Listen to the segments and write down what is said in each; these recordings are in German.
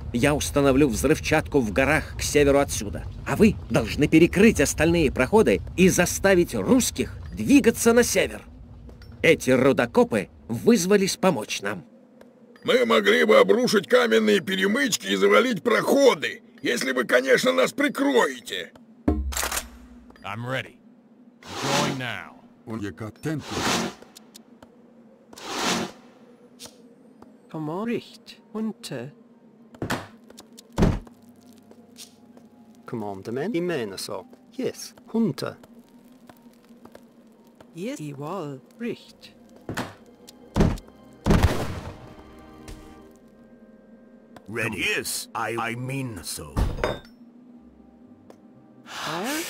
Я установлю взрывчатку в горах к северу отсюда. А вы должны перекрыть остальные проходы и заставить русских двигаться на север. Эти рудокопы вызвались помочь нам. Мы могли бы обрушить каменные перемычки и завалить проходы, если вы, конечно, нас прикроете. I'm ready. I'm going now. Come on, Richt, unter. Commandement i Meneso. Yes, Hunter. Yes, I wall, Richt. Ready? Yes, I mean so. Fire?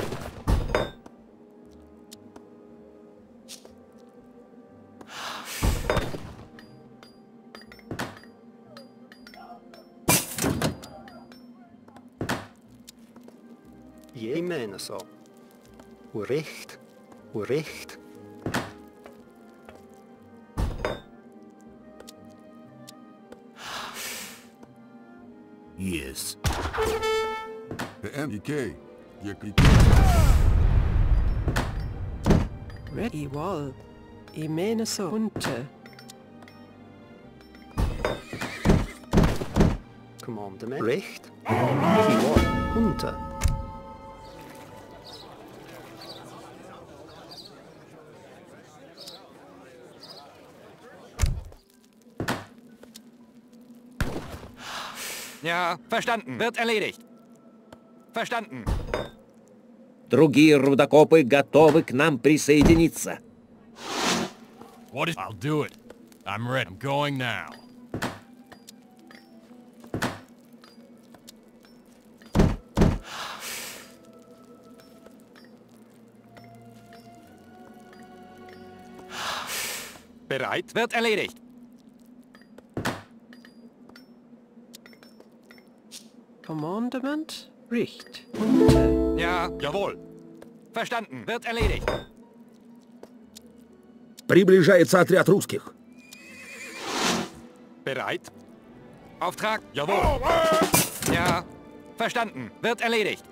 I Meneso. Recht. Recht. Yes. MK. Ready wall. I mene så unter. Commandement. Recht. I wall. Hunter. Ja, verstanden. Wird erledigt. Verstanden. Другие рудокопы готовы к нам присоединиться. What is... I'll do it. I'm ready. I'm going now. Bereit? Wird erledigt. Commandement, Richt, unter. Ja, jawohl. Verstanden. Wird erledigt. Приближается отряд русских. Bereit? Auftrag? Jawohl. Ja, verstanden. Wird erledigt.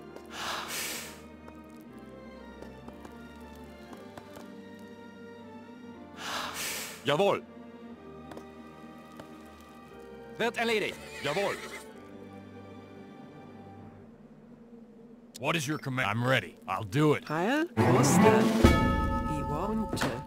Jawohl. Wird erledigt. Jawohl. What is your command? I'm ready. I'll do it. Heil, Oster. I war unter.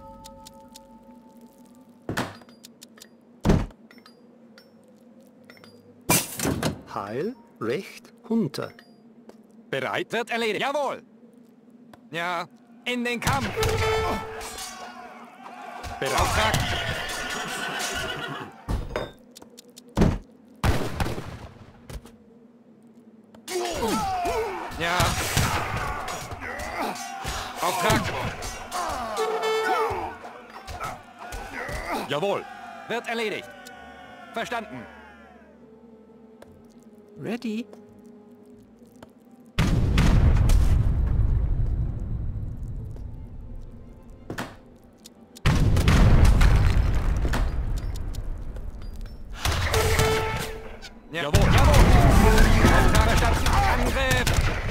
Heil. Recht. Hunter. Bereit? Wird erledigt. Jawohl. Ja, in den Kampf. Bereit. Auftrag. Ja. Auftrag. Jawohl. Wird erledigt. Verstanden. Ready. Jawohl, jawohl. Auftrag verstanden. Angriff.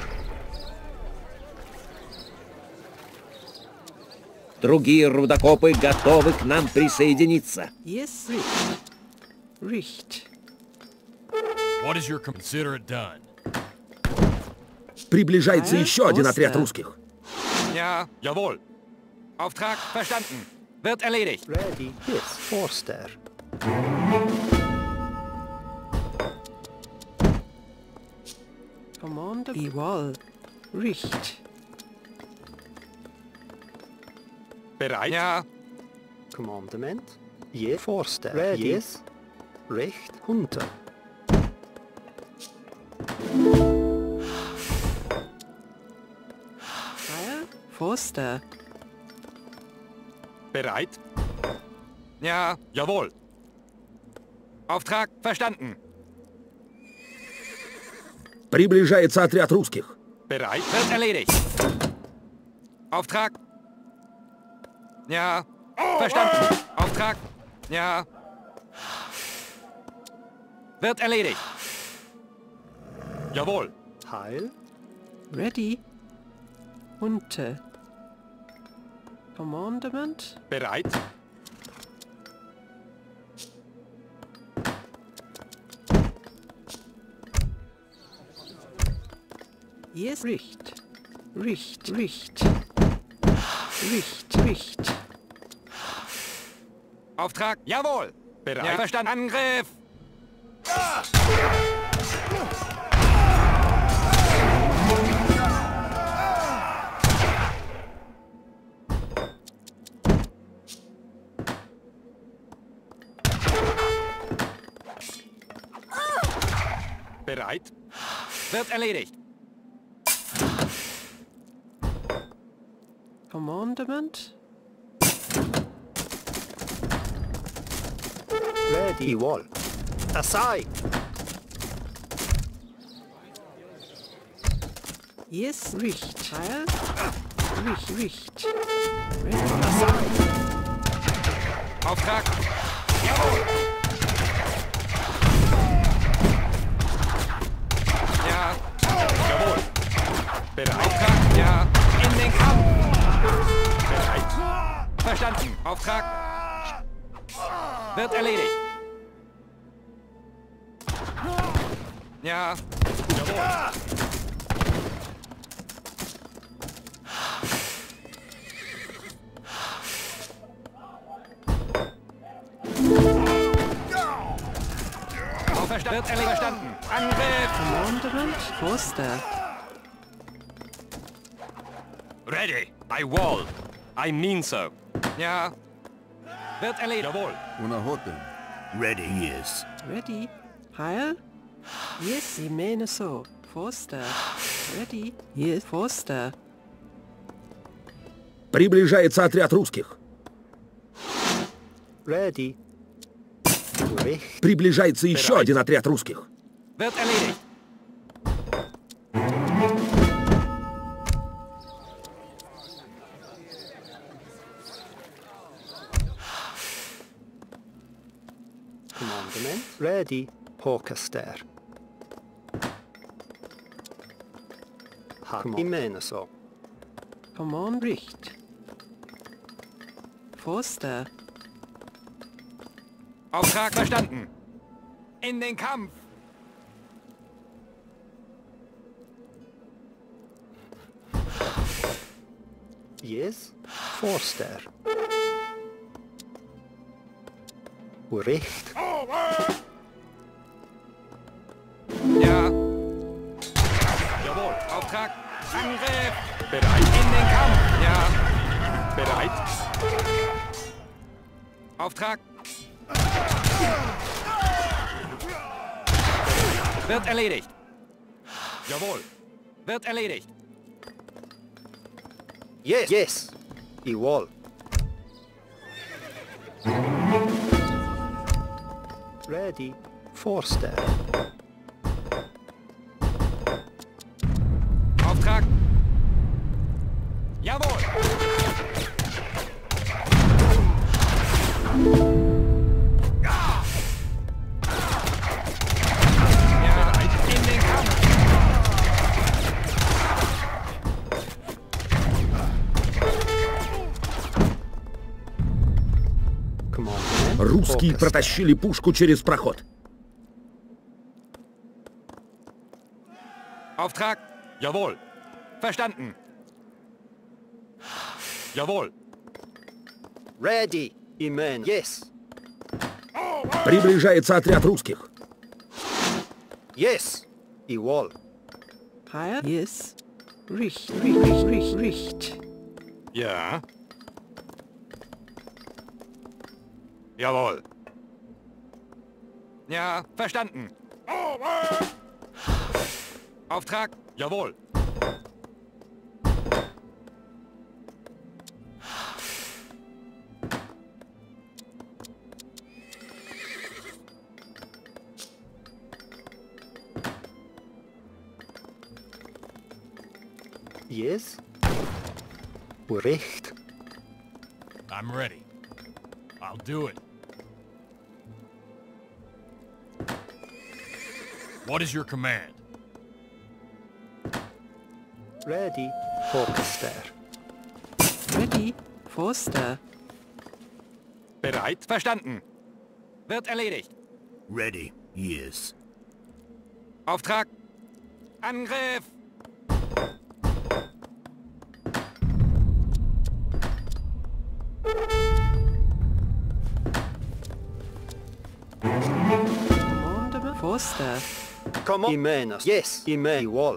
Другие рудокопы готовы к нам присоединиться. Yes, Richt. Richt. What is your... Consider it done. Приближается еще один отряд русских. Ja, jawohl. Auftrag verstanden. Wird erledigt. Ready. Yes, Forster. Commander, I wall. Richt. Bereit? Ja. Commandement. Je Forster. Ready. Yes. Recht. Hunter. Heil, Forster. Bereit? Ja, jawohl. Auftrag verstanden. Приближается отряд русских. Bereit? Wird erledigt. Auftrag? Ja. Verstanden. Auftrag? Ja. Wird erledigt. Jawohl. Heil. Ready. Hunter. Commandment. Bereit. Yes. Richt. Richt. Richt. Richt. Richt. Auftrag. Jawohl. Bereit. Ja, verstanden. Angriff. Bereit. Wird erledigt. Commandment. Ready. Wall. Aside. Yes. Richt. Heil. Richt. Richt. Auftrag. Jawohl. Ja. Jawohl. Bereit. Auftrag. Ja. In den Kampf. Bereit. Verstanden. Auftrag. Wird erledigt. Ja. Jawohl. Wird erledigt. Verstanden. Angriff. Commandment. Foster. Ready. I wall. I mean so. Ja. Wird erledigt. Jawohl. Una orden. Ready, yes. Ready. Heil. Yes. Ich meine so. Foster. Ready. Yes. Foster. Приближается отряд русских. Ready. Richt. Приближается еще один отряд русских. Wird erledigt. Commandment. Ready. Håkaster. Ich meine so. Command. Richt. Foster. Auftrag verstanden. In den Kampf. Yes. Forster. Richt. Ja. Jawohl. Auftrag. Angriff. Bereit. In den Kampf. Ja. Bereit. Auftrag. Wird erledigt. Jawohl. Wird erledigt. Yes. Yes. Igual. Ready. Forster. Auftrag. Jawohl. Ja, in den Kampf. Commandment. Русские Håkaster. протащили пушку через проход. Auftrag. Jawohl. Verstanden. Jawohl. Ready. Amen. Yes. Приближается отряд русских. Yes. Igual. Heil. Yes. Richt. Richt. Richt. Richt. Ja. Jawohl. Ja, verstanden. Auftrag. Jawohl. Yes. Recht. I'm ready. I'll do it. What is your command? Ready. Forster. Ready. Forster. Bereit? Verstanden. Wird erledigt. Ready. Yes. Auftrag. Angriff. Commandement. Forster. Come on. Imenas. Yes. Ime. Wall.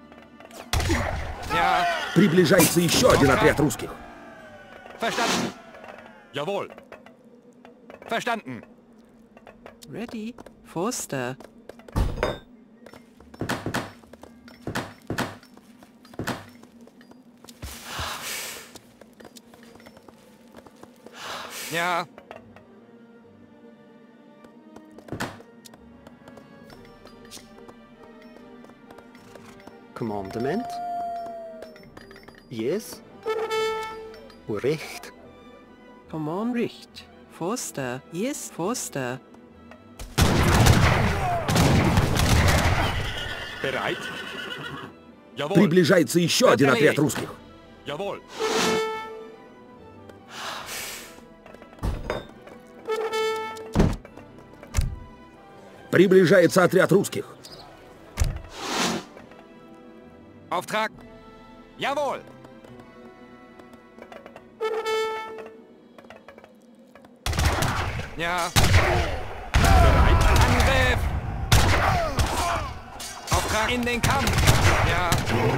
Ja, Приближается еще один отряд русских. verstanden. Jawohl. Verstanden. Ready. Forster. Ja, Commandement. Yes. Recht. Command. Richt. Forster. Yes. Forster. bereit. Jawohl. Приближается еще один отряд erledigt. русских. Jawohl. Приближается отряд русских. Auftrag. Jawohl. Ja. Bereit. Angriff. Auftrag in den Kampf. Ja.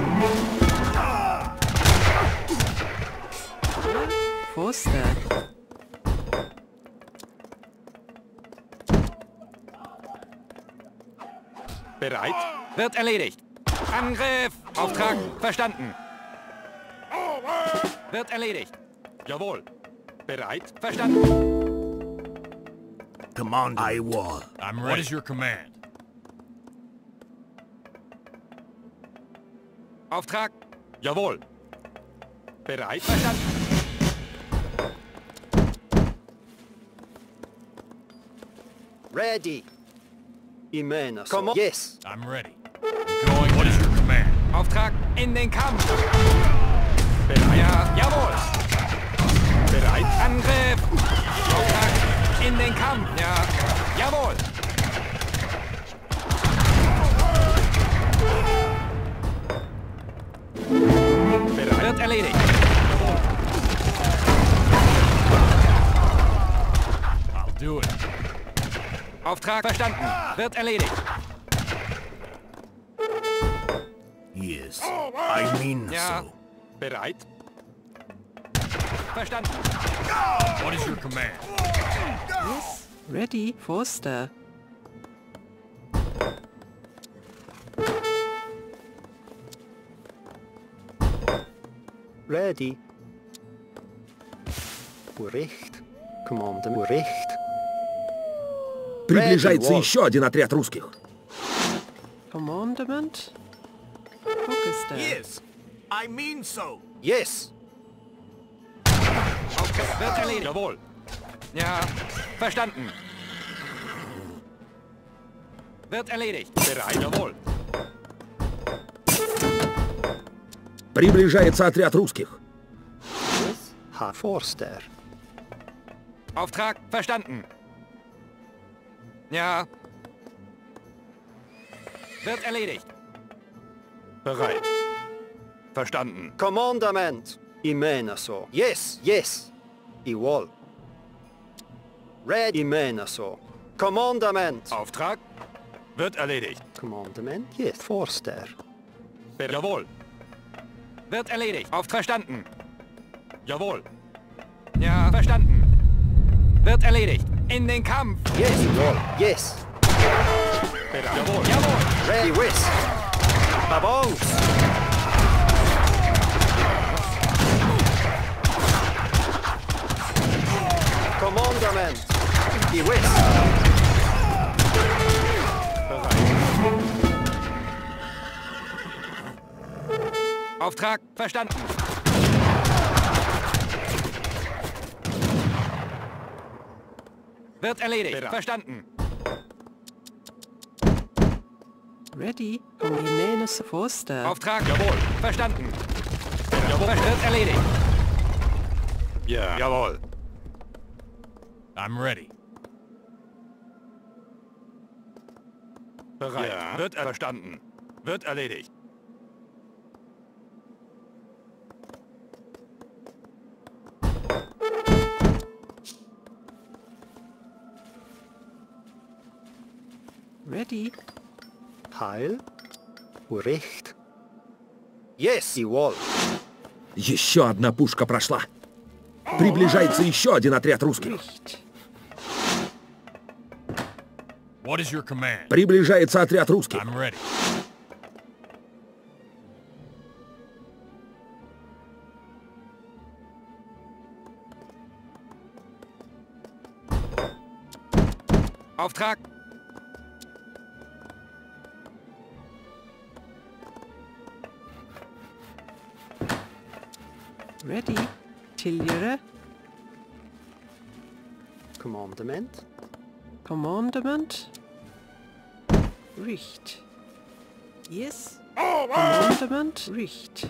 Forster. Bereit. Wird erledigt. Angriff. Auftrag. Verstanden. Wird erledigt. Jawohl. Bereit. Verstanden. Commander. I wall. I'm ready. What is your command? Auftrag. Jawohl. Bereit. Verstanden. Ready. Imenas. Come on. Yes. I'm ready. I'm going. What is your command? Auftrag in den Kampf. Bereit. Ja, jawohl. Bereit. Angriff. Auftrag in den Kampf. Ja, jawohl. Bereit. Wird erledigt. Jawohl. I'll do it. Auftrag verstanden. Wird erledigt. Yes. I mean Ja. so. Bereit. Verstanden. What is your command? Yes. Ready. Forster. Ready. Recht. Commandement. Recht. Приближается Ready, еще один отряд русских. Commandement. Forster. Yes. I mean so. Yes. Okay. Wird erledigt. Jawohl. Ja. Verstanden. Wird erledigt. Bereit. Jawohl. Приближается отряд русских. Yes. Ha. Forster. Auftrag verstanden. Ja. Wird erledigt. Bereit. Verstanden. Commandament. Imenaso. Yes. Yes. Igual. Ready. Imenaso. Commandament. Auftrag wird erledigt. Commandament. Yes. Forster. Jawohl. Wird erledigt. Verstanden. Jawohl. Ja, verstanden. Wird erledigt. In den Kampf. Yes. Igual. Yes. Jawohl. Jawohl. Ready. Whisk. Babons. Commandament. Die Whisk. Auftrag verstanden. Wird erledigt. Verstanden. Ready. Jimenez Forster. Auftrag, jawohl. Verstanden. Jawohl, wird erledigt. Ja. Jawohl. I'm ready. Bereit. Ja. Wird verstanden. Wird erledigt. Ready. Heil. Recht. Yes, и wall. Еще одна пушка прошла. Приближается еще один отряд русских. What is your command? Приближается отряд русских. I'm ready. Auftrag. Ready. Tiljere. Commandement. Commandment. Richt. Yes. Commandment. Richt.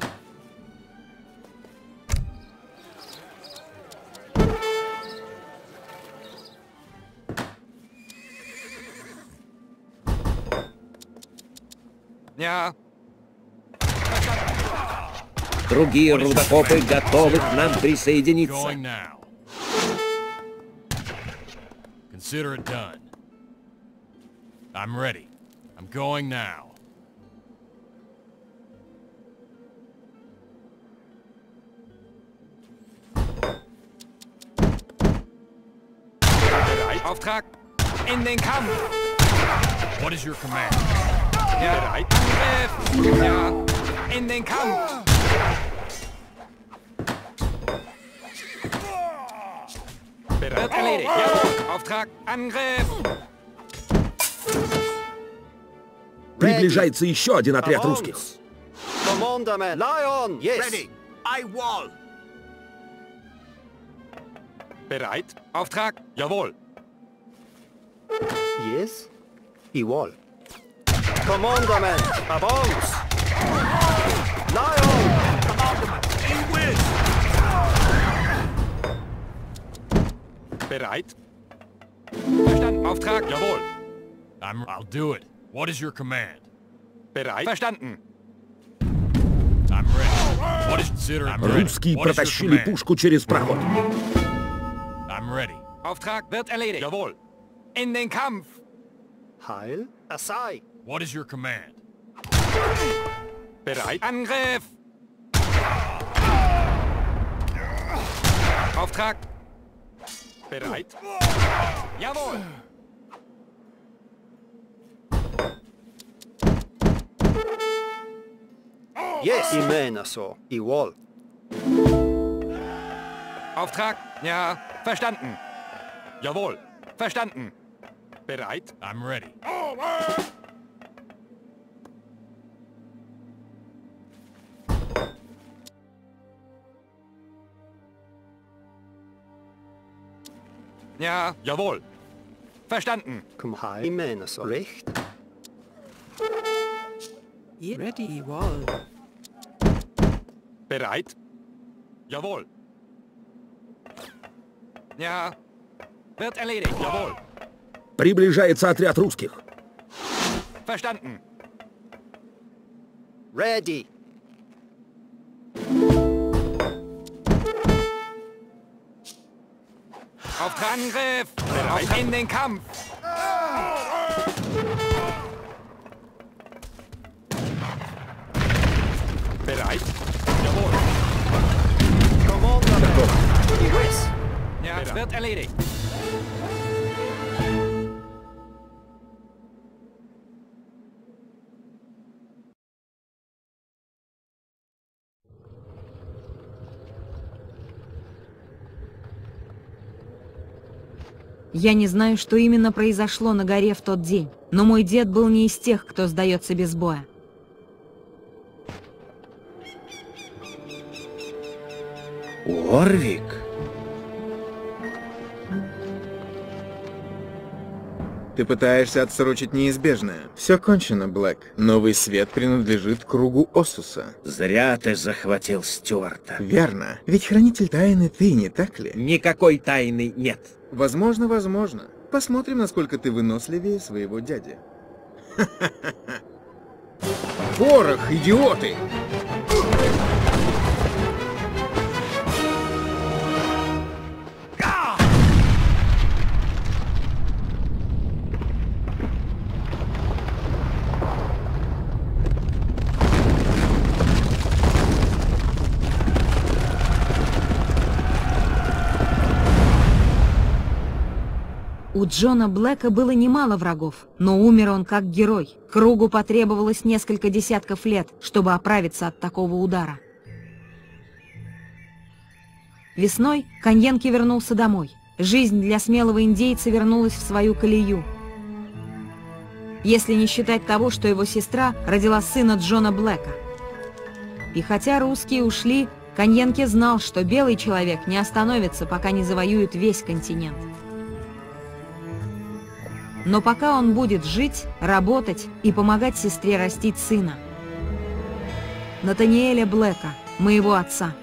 Ja. Другие рудокопы готовы к нам присоединиться. Going now. Consider it done. I'm ready. I'm going now. Bereit. Auftrag. In den Kampf. What is your command? Ja. Bereit. Angriff. Ja. In den Kampf. Bereit. Wird erledigt. Jawohl. Auftrag. Angriff. Приближается еще один отряд русских. Commandement. Lion. Yes. Ready. I wall. Bereit. Auftrag. Jawohl. Yes. I wall. Commandement. Avance. Lion. In with. Bereit. Verstanden. Auftrag. Jawohl. I'll do it. What is your command? Bereit. Verstanden. I'm ready. What is consider? I'm ready. Русские What is your протащили command? пушку через проход. I'm ready. Auftrag wird erledigt. Jawohl. In den Kampf. Heil. Assai. What is your command? Bereit. Angriff. Auftrag. Bereit. Jawohl. Yes. Imena so. I wall. Auftrag. Ja. Verstanden. Jawohl. Verstanden. Bereit. I'm ready. Ja. Jawohl. Verstanden. Kom heil. Imena so. Recht. Ready. Wall. Bereit. Jawohl. Ja. Wird erledigt. Jawohl. Приближается отряд русских. Verstanden. Ready. Auftrag. Angriff. Bereit. In den Kampf. Bereit. Jawohl. Commandement. I west. Ja, es wird erledigt. Я не знаю, что именно произошло на горе в тот день, но мой дед был не из тех, кто сдается без боя. Уорвик? Ты пытаешься отсрочить неизбежное. Все кончено, Блэк. Новый свет принадлежит кругу Осуса. Зря ты захватил Стюарта. Верно. Ведь хранитель тайны ты, не так ли? Никакой тайны нет. Возможно, возможно. Посмотрим, насколько ты выносливее своего дяди. Порох, идиоты! У Джона Блэка было немало врагов, но умер он как герой. Кругу потребовалось несколько десятков лет, чтобы оправиться от такого удара. Весной Каньенке вернулся домой. Жизнь для смелого индейца вернулась в свою колею. Если не считать того, что его сестра родила сына Джона Блэка. И хотя русские ушли, Каньенке знал, что белый человек не остановится, пока не завоюет весь континент. Но пока он будет жить, работать и помогать сестре растить сына. Натаниэля Блэка, моего отца.